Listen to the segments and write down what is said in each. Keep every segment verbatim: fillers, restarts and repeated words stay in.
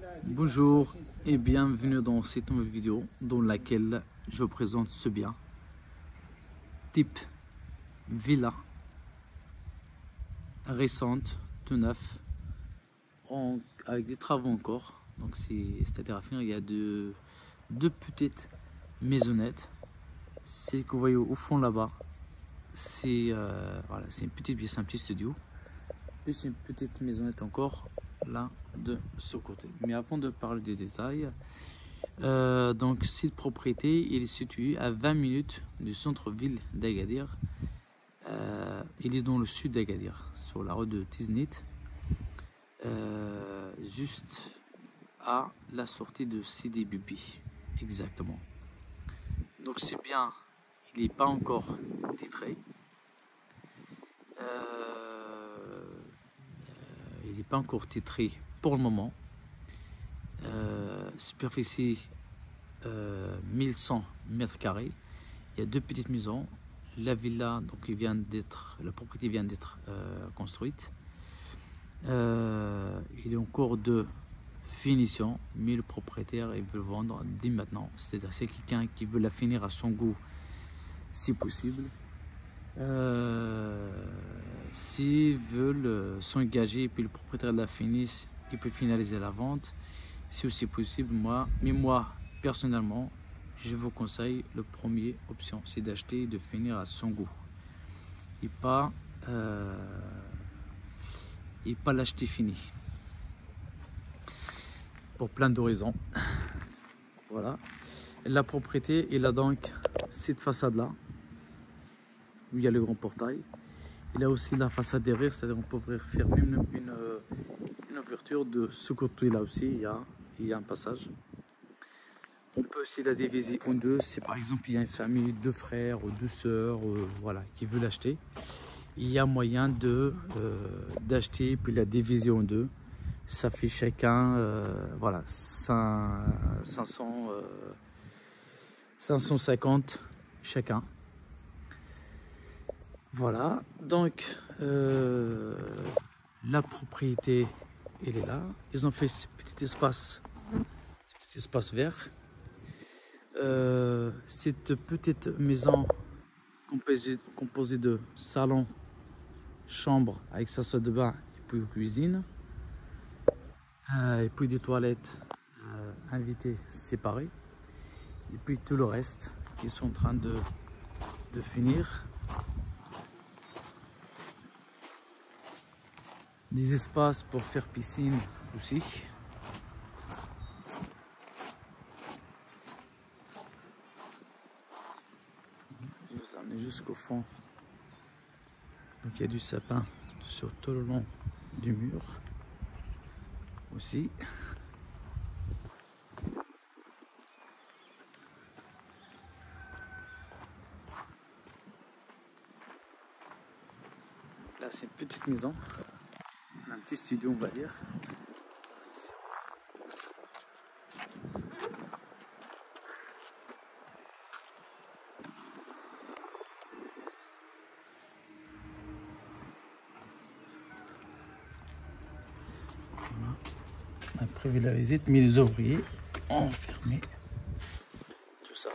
Bonjour et bienvenue dans cette nouvelle vidéo dans laquelle je présente ce bien type villa récente, tout neuf, en, avec des travaux encore. Donc c'est-à-dire à finir, il y a deux, deux petites maisonnettes. C'est que vous voyez au fond là-bas, c'est euh, voilà, c'est une petite pièce, un petit studio. Et c'est une petite maisonnette encore là de ce côté. Mais avant de parler des détails, euh, donc cette propriété, il est situé à vingt minutes du centre-ville d'Agadir. Euh, il est dans le sud d'Agadir, sur la route de Tiznit, euh, juste à la sortie de Sidi Bibi, exactement. Donc c'est bien, il n'est pas encore titré. Euh, il n'est pas encore titré pour le moment. Euh, superficie euh, mille cent mètres carrés. Il y a deux petites maisons. La villa, donc il vient d'être, la propriété vient d'être euh, construite. Euh, il est en cours de finition, mais le propriétaire il veut vendre dès maintenant. C'est-à-dire c'est quelqu'un qui veut la finir à son goût, si possible. Euh, S'ils veulent s'engager et puis le propriétaire la finisse, il peut finaliser la vente. C'est aussi possible, moi, mais moi personnellement, je vous conseille le premier option, c'est d'acheter et de finir à son goût et pas euh, et pas l'acheter fini pour plein de raisons. Voilà, la propriété, il a donc cette façade là où il y a le grand portail. Il a aussi la façade derrière, c'est-à-dire on pourrait faire même une, une, une ouverture de ce côté là aussi. Il y a, il y a un passage. On peut aussi la diviser en deux. Si par exemple il y a une famille, deux frères ou deux sœurs, euh, voilà, qui veut l'acheter, il y a moyen de euh, d'acheter puis la diviser en deux. Ça fait chacun, euh, voilà, cinq cents, euh, cinq cent cinquante chacun. Voilà, donc euh, la propriété, elle est là. Ils ont fait ce petit espace, ce petit espace vert. Euh, cette petite maison composée, composée de salon, chambre avec sa salle de bain et puis cuisine, euh, et puis des toilettes euh, invitées séparées, et puis tout le reste qui sont en train de, de finir. Des espaces pour faire piscine aussi. Je vous emmène jusqu'au fond. Donc il y a du sapin sur tout le long du mur aussi. Là c'est une petite maison, un petit studio on va dire. On a prévu la visite, mais les ouvriers ont fermé tout ça.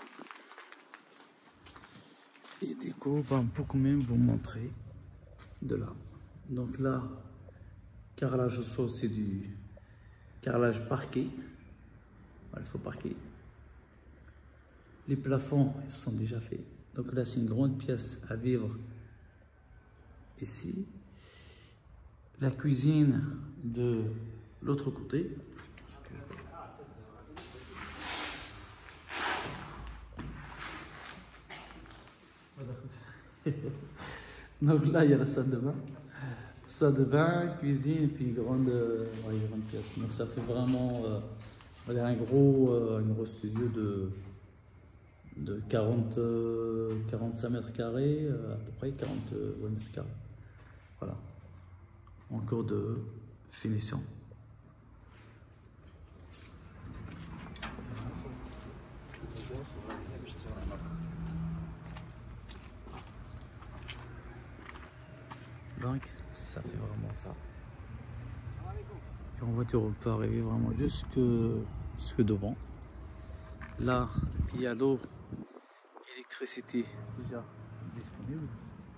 Et du coup, ben, on peut quand même vous montrer de là. Donc là, carrelage au sol, c'est du carrelage parquet. Voilà, il faut parquer. Les plafonds, ils sont déjà faits. Donc là, c'est une grande pièce à vivre ici. La cuisine de l'autre côté. Donc là, il y a la salle de bain. Salle de bain, cuisine, et puis grande, euh, ouais, grande pièce. Donc ça fait vraiment euh, un gros, euh, un gros studio de, de quarante, euh, quarante-cinq mètres carrés, euh, à peu près quarante euh, mètres carrés. Voilà. En cours de finition. Donc, ça fait vraiment ça. Et en voiture, on peut arriver vraiment jusque, jusque devant. Là, il y a l'eau, électricité déjà disponible.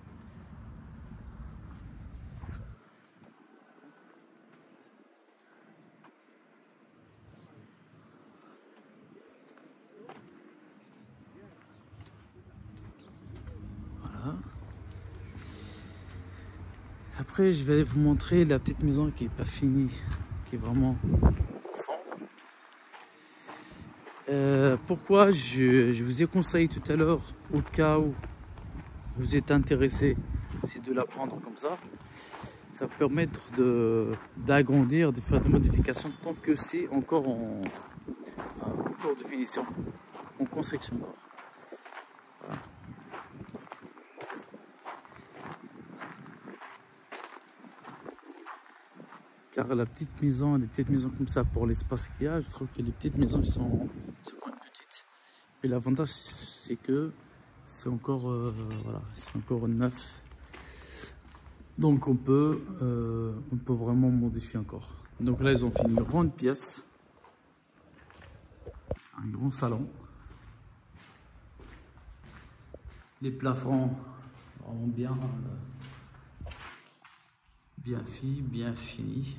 Voilà. Après, je vais aller vous montrer la petite maison qui n'est pas finie, qui est vraiment au fond. Euh, pourquoi je, je vous ai conseillé tout à l'heure, au cas où vous êtes intéressé, c'est de la prendre comme ça. Ça va permettre de d'agrandir, de faire des modifications tant que c'est encore en, en cours de finition, en construction encore. Voilà. Car la petite maison, des petites maisons comme ça, pour l'espace qu'il y a, je trouve que les petites maisons sont, sont petites. Et l'avantage, c'est que c'est encore, euh, voilà, c'est encore neuf. Donc on peut, euh, on peut vraiment modifier encore. Donc là, ils ont fait une grande pièce, un grand salon. Les plafonds, vraiment bien, euh, bien fait, bien fini.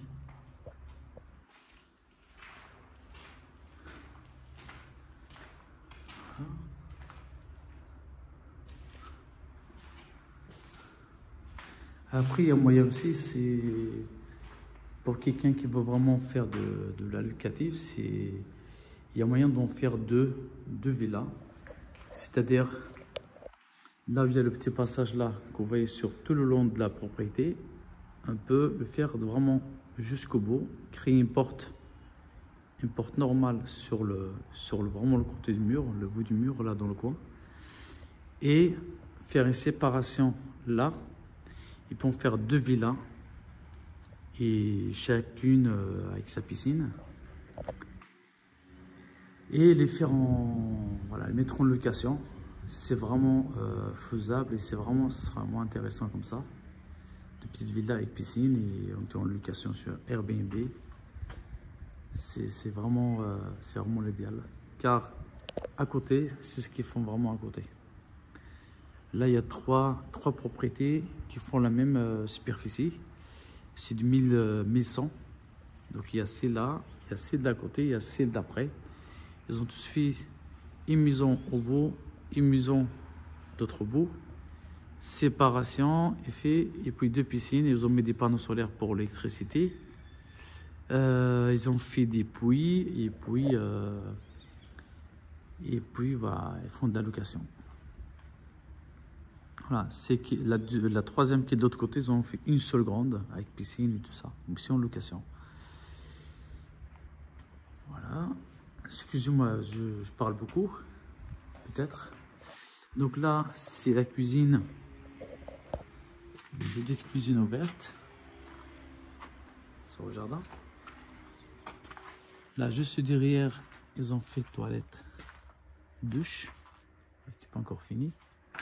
Après, il y a moyen aussi, c'est pour quelqu'un qui veut vraiment faire de, de la locative, c'est il y a moyen d'en faire deux, deux villas. C'est-à-dire, là où il y a le petit passage là, que vous voyez sur tout le long de la propriété, on peut le faire vraiment jusqu'au bout, créer une porte, une porte normale sur le, sur le, vraiment le côté du mur, le bout du mur là dans le coin, et faire une séparation là. Ils peuvent faire deux villas et chacune euh, avec sa piscine et les faire en voilà, les mettre en location. C'est vraiment euh, faisable et c'est vraiment, ce sera vraiment intéressant comme ça. De petites villas avec piscine et on est en location sur Airbnb. C'est vraiment, euh, c'est vraiment l'idéal. Car à côté, c'est ce qu'ils font vraiment à côté. Là, il y a trois, trois propriétés qui font la même euh, superficie. C'est du mille, euh, mille cent. Donc, il y a celle-là, il y a celle d'à côté, il y a celle d'après. Ils ont tous fait une maison au bout, une maison d'autre bout. Séparation est fait, et puis deux piscines. Ils ont mis des panneaux solaires pour l'électricité. Euh, ils ont fait des puits, et puis, euh, et puis voilà, ils font de la location. Voilà, c'est la, la troisième qui est de l'autre côté, ils ont fait une seule grande avec piscine et tout ça. C'est en location. Voilà. Excusez-moi, je, je parle beaucoup, peut-être. Donc là, c'est la cuisine. Une petite cuisine ouverte sur le jardin. Là, juste derrière, ils ont fait toilette, douche, qui n'est pas encore fini.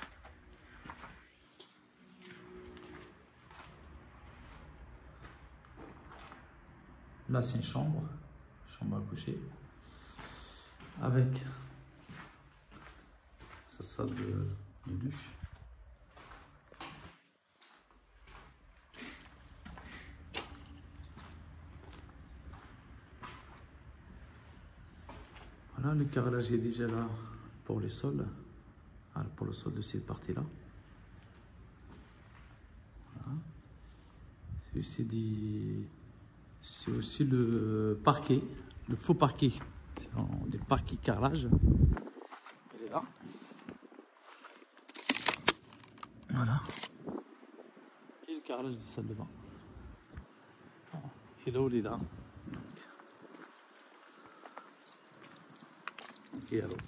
Là, c'est une chambre, chambre à coucher, avec sa salle de, de douche. Voilà, le carrelage est déjà là pour les sols, pour le sol de cette partie-là. Voilà. C'est aussi des... C'est aussi le parquet, le faux parquet. C'est des parquets carrelage. Il est là. Voilà. Et le carrelage de salle de bain. Et là, il est là. Et alors.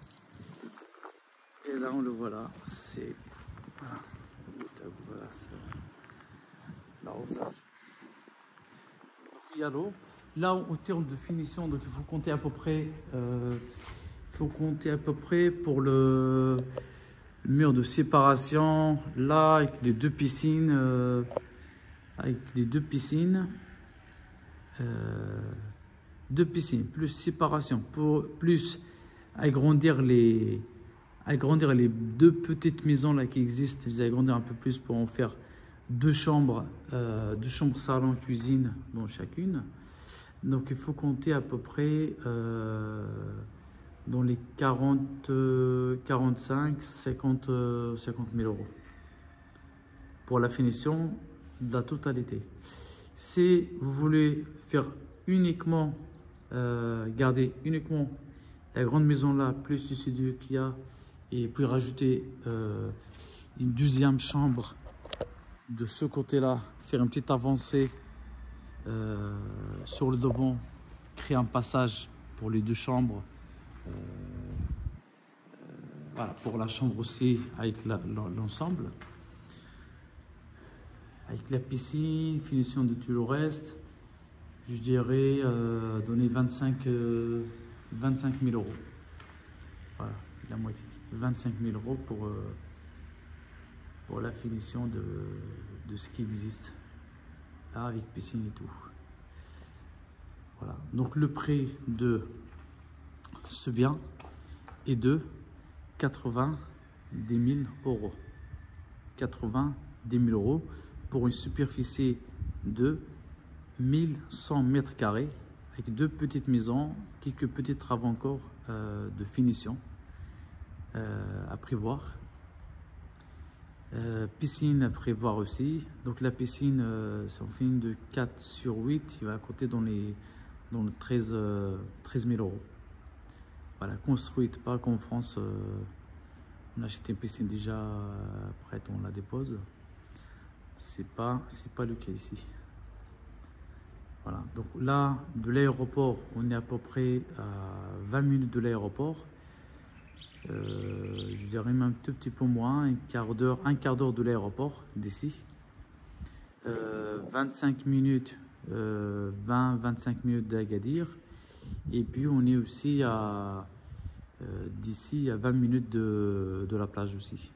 Et là, on le voit là. C'est. Voilà. Voilà, c'est l'arrosage. Il y a l'eau. Là, en termes de finition, donc il faut compter à peu près, euh, il faut compter à peu près pour le, le mur de séparation. Là, avec les deux piscines, euh, avec les deux piscines, euh, deux piscines, plus séparation, pour, plus agrandir les, agrandir les deux petites maisons là qui existent, les agrandir un peu plus pour en faire deux chambres, euh, deux chambres salon cuisine dans chacune. Donc il faut compter à peu près euh, dans les quarante, quarante-cinq, cinquante, cinquante mille euros pour la finition de la totalité. Si vous voulez faire uniquement, euh, garder uniquement la grande maison là, plus le studio qu'il y a, et puis rajouter euh, une deuxième chambre de ce côté-là, faire une petite avancée euh, sur le devant, créer un passage pour les deux chambres, euh, euh, voilà, pour la chambre aussi avec l'ensemble. Avec la piscine, finition de tout le reste, je dirais euh, donner vingt-cinq mille euros. Voilà, la moitié. vingt-cinq mille euros pour, euh, pour la finition de, de ce qui existe. Là, avec piscine et tout. Voilà. Donc le prix de ce bien est de quatre-vingt-dix mille euros. quatre-vingt-dix mille euros. Pour une superficie de mille cent mètres carrés, avec deux petites maisons, quelques petits travaux encore euh, de finition euh, à prévoir. Euh, piscine à prévoir aussi. Donc la piscine, euh, c'est en fin de quatre sur huit, il va coûter dans les, dans les treize mille euros. Voilà, construite, pas qu'en France, euh, on achète une piscine déjà prête, on la dépose. C'est pas, c'est pas le cas ici. Voilà, donc là, de l'aéroport, on est à peu près à vingt minutes de l'aéroport. Euh, je dirais même un tout petit peu moins, un quart d'heure, un quart d'heure de l'aéroport d'ici. Euh, vingt-cinq minutes, euh, vingt à vingt-cinq minutes d'Agadir. Et puis on est aussi à euh, d'ici à vingt minutes de, de la plage aussi.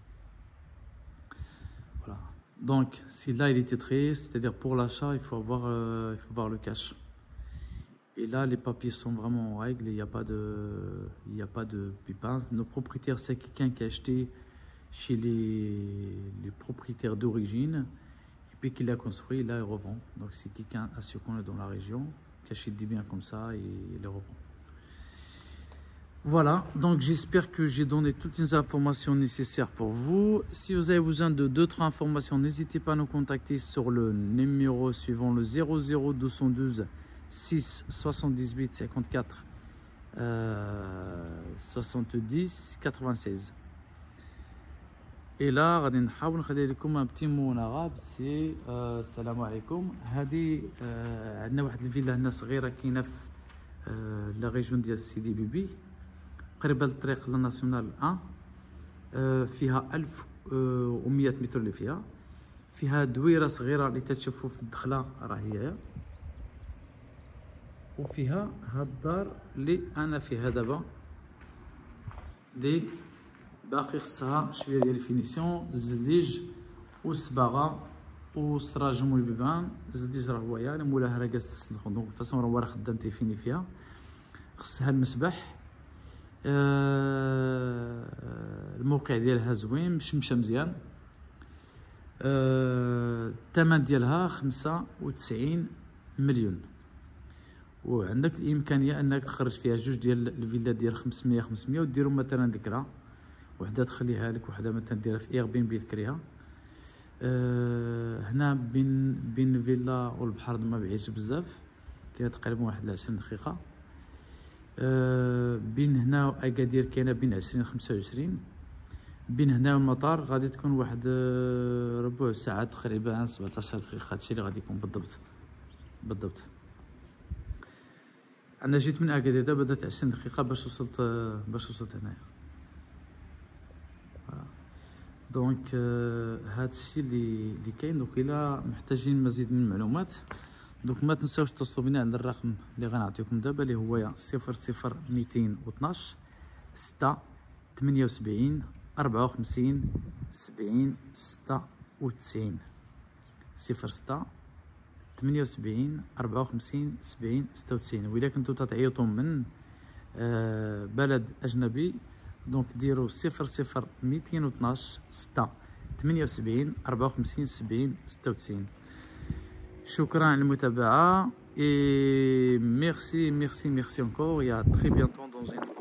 Voilà. Donc, si là il est titré, c'est-à-dire pour l'achat, il faut avoir, euh, il faut avoir le cash. Et là, les papiers sont vraiment en règle, il n'y a pas de, il n'y a pas de pépins. Nos propriétaires, c'est quelqu'un qui a acheté chez les, les propriétaires d'origine, et puis qui l'a construit, là il revend. Donc c'est quelqu'un assez connu dans la région, qui achète des biens comme ça et les revend. Voilà, donc j'espère que j'ai donné toutes les informations nécessaires pour vous. Si vous avez besoin de d'autres informations, n'hésitez pas à nous contacter sur le numéro suivant, le zéro zéro deux cent douze six soixante-dix-huit cinquante-quatre euh, soixante-dix quatre-vingt-seize. Et là, غادي نحاول نخلي لكم un petit mot en arabe, c'est euh, السلام عليكم. هذه euh, عندنا واحد الفيلا هنا صغيرة كاينة في euh, لا ريجون ديال سيدي بيبي، قريبة للطريق الناسيونال واحد، euh, فيها ألف ومئة متر اللي فيها. فيها دويرة صغيرة اللي تتشوفوا في الدخلة راه هي، وفيها هاد الدار اللي انا فيها دابا اللي باقي خصها شويه ديال الفينيسيون، الزليج والصباغه والسراجم والبيبان. الزليج راه هو يعني مولاها راه جالس تسنخ، دونك فاصون راه راه خدام تيفيني فيها. خصها المسبح، آه الموقع ديالها زوين مشمشه مزيان. آه الثمن ديالها خمسة وتسعين مليون، وعندك الامكانيه انك تخرج فيها جوج ديال الفيلا ديال خمسمية خمسمية وديروا مثلا ذكرى وحده تخليها لك، وحده مثلا ديرها في اير بي ام بي تكريها. أه هنا بين بين الفيلا والبحر ما بعيدش بزاف، كاينه تقريبا واحد عشرين دقيقه. أه بين هنا واكادير كاينه بين عشرين خمسة وعشرين. بين هنا والمطار غادي تكون واحد ربع ساعه تقريبا، سبعطاش دقيقه، هادشي اللي غادي يكون بالضبط بالضبط. انا جيت من اكادير دابا درت عشرين دقيقه باش وصلت باش وصلت هنايا. دونك هذا الشيء اللي اللي كاين. دونك الا محتاجين مزيد من المعلومات، دونك ما تنساوش تتصلوا بنا على الرقم اللي غنعطيكم دابا اللي هو صفر صفر مئتين واثناش ستة ثمانية وسبعين أربعة وخمسين سبعين ستة وتسعين. صفر ستة ثمانية وسبعين أربعة وخمسين سبعين ستة وتسعين. وإلا كنتو تتعيطوا من آه بلد أجنبي دونك ديروا صفر صفر ميتين واثناش ستة ثمانية وسبعين أربعة وخمسين سبعين ستة وتسعين. شكرا على المتابعة et merci merci merci encore et à très bientôt dans une